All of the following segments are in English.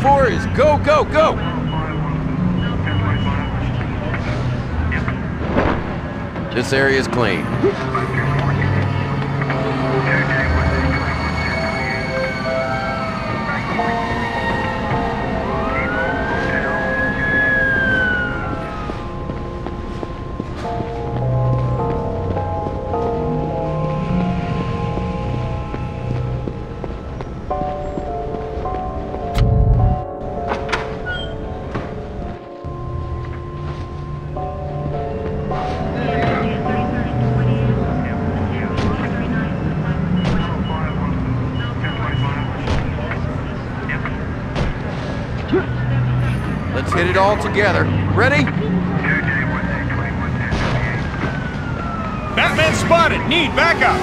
4 is go, go, go! This area is clean. Let's hit it all together. Ready? Batman spotted! Need backup!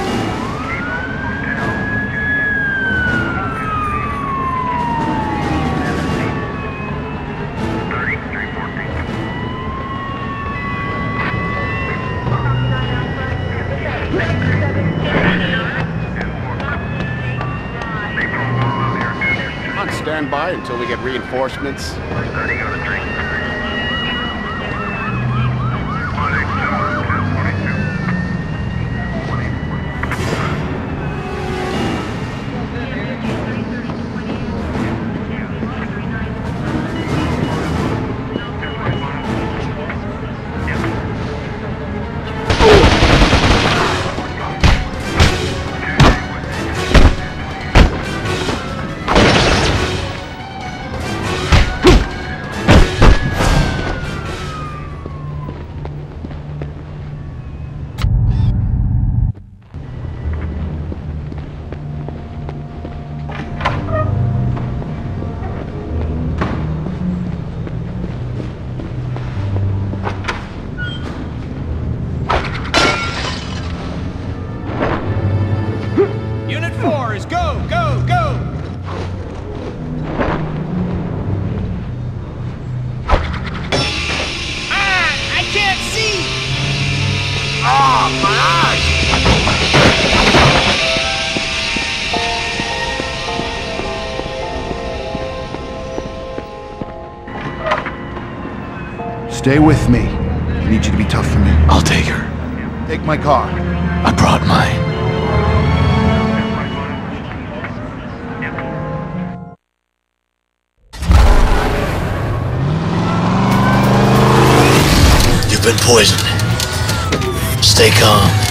On standby until we get reinforcements. Unit 4 is go, go, go! Ah! I can't see! Ah, my eyes! Stay with me. I need you to be tough for me. I'll take her. Take my car. I brought mine. You've been poisoned. Stay calm.